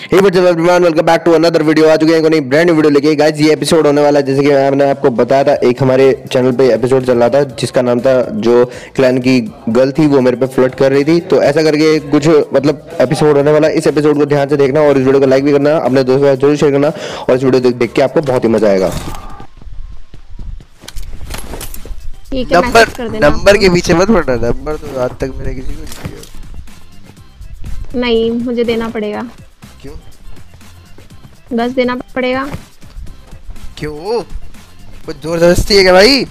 Hey everyone, welcome back to another video. आ चुके हैं कोई ब्रांड न्यू वीडियो लेके। गाइस ये एपिसोड होने वाला है, जैसे कि मैंने आपको बताया था, एक हमारे चैनल पे एपिसोड चल रहा था जिसका नाम था जो क्लैन की गर्ल थी वो मेरे पे फ्लर्ट कर रही थी। तो ऐसा करके कुछ मतलब एपिसोड होने वाला है। इस एपिसोड को ध्यान से देखना और इस वीडियो को लाइक भी करना, अपने दोस्तों के साथ जरूर शेयर करना और इस वीडियो देख के आपको बहुत ही मजा आएगा। नंबर के पीछे मत पड़ना। नंबर तो आज तक मैंने किसी को नहीं दिया। नहीं, मुझे देना पड़ेगा। क्यों? बस देना पड़ेगा। क्यों? कुछ जोर जबरदस्ती है क्या भाई?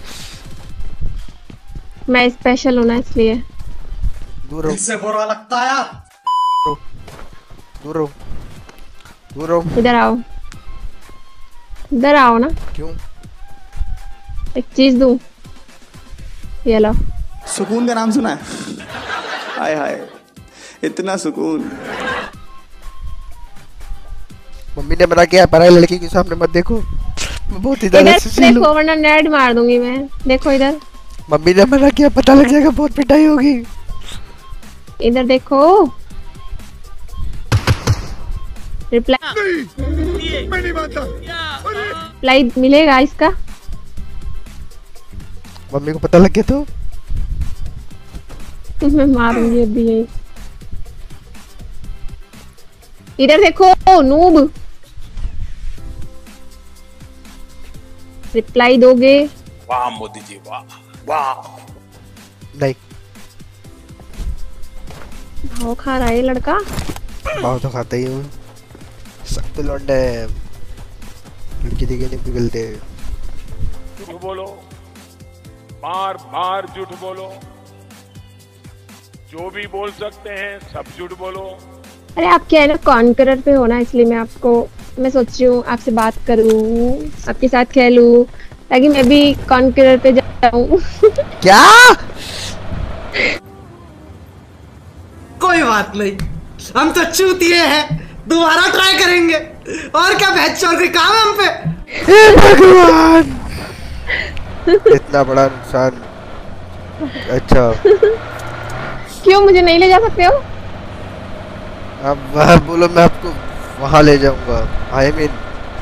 मैं स्पेशल हूँ ना, इसलिए। दूर रहो। इससे बुरा लगता है यार। दूर रहो। दूर रहो। इधर आओ, इधर आओ ना। क्यों? एक चीज दूं, ये लो। सुकून का नाम सुना है? हाय हाय, इतना सुकून। मम्मी ने मना किया पराई लड़की के सामने मत देखो। मैं बहुत ही ज्यादा इधर देखो वरना नेट मार दूंगी मैं। देखो इधर। मम्मी ने मना किया, पता लग जाएगा, बहुत पिटाई होगी। इधर देखो। रिप्लाई मिलेगा इसका। मम्मी को पता लग गया तो मैं मारूंगी अभी यही। इधर देखो नूब। रिप्लाई दोगे? वाह मोदी जी, वाह वाह। नहीं, भाव खा रहा है लड़का। भाव तो खाता ही हूँ। सब तो लौंडे हैं, लड़की देखे नहीं पिघलते। झूठ बोलो, बार बार झूठ बोलो। जो भी बोल सकते हैं सब झूठ बोलो। अरे आप क्या है ना, कॉन्करर पे हो ना, इसलिए मैं सोच रही हूँ आपसे बात करूँ, आपके साथ खेलूं, ताकि मैं भी कॉन्करर पे जाऊँ। क्या? कोई बात नहीं, हम तो चूतिए हैं, दोबारा ट्राई करेंगे। और क्या बहस कोई काम है हम पे? हे भगवान, इतना बड़ा नुकसान। अच्छा, क्यों मुझे नहीं ले जा सकते हो? अब वह बोलो, मैं आपको वहाँ ले जाऊंगा। आई मीन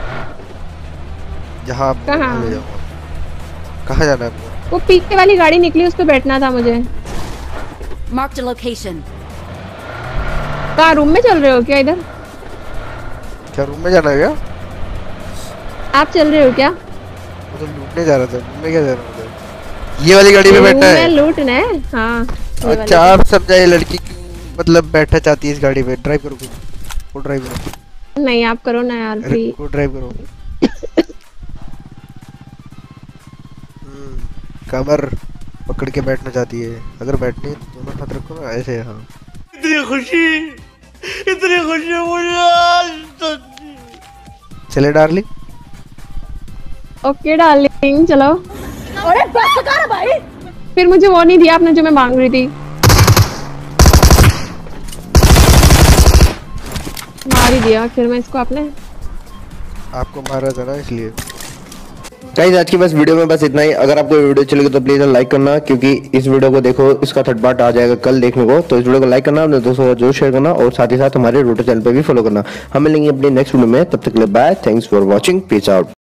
जहाँ आप कहाँ? ले जाऊंगा। कहाँ जाना है आपको? वो पीछे वाली गाड़ी निकली, उस पे बैठना था मुझे। Marked a location. कहाँ, रूम में चल रहे हो क्या? इधर क्या रूम में जाना है क्या? आप चल रहे हो क्या? वो तो लूटने जा रहा था। रूम में क्या जा रहा था? ये वाली गाड़ी में बैठना है? लूटना है, हाँ। अच्छा, आप समझाइए लड़की क्यों मतलब बैठना चाहती है इस गाड़ी पे। ड्राइव करो खुद, वो ड्राइव करो। नहीं, आप करो ना यार, प्लीज। वो ड्राइव करो। कमर पकड़ के बैठना चाहती है। अगर बैठनी है तो दोनों हाथ रखो ना, ऐसे। हाँ, इतनी खुशी मुझे। चले डार्लिंग। ओके डार्लिंग, चलो। अरे बस कर भाई। फिर मुझे वो नहीं दिया आपने जो मैं मांग रही थी। मार ही दिया फिर मैं इसको। आपने आपको मारा था ना, इसलिए। गाइस आज की बस वीडियो में बस इतना ही। अगर आपको वीडियो चलेगी तो प्लीज लाइक करना, क्योंकि इस वीडियो को देखो, इसका थर्ड पार्ट आ जाएगा कल देखने को। तो इस वीडियो को लाइक करना, अपने दोस्तों को जरूर शेयर करना और साथ ही साथ हमारे रोटो चैनल पे भी फॉलो करना। हम मिलेंगे अपनी नेक्स्ट वीडियो में, तब तक के लिए bye. Thanks for watching, peace out.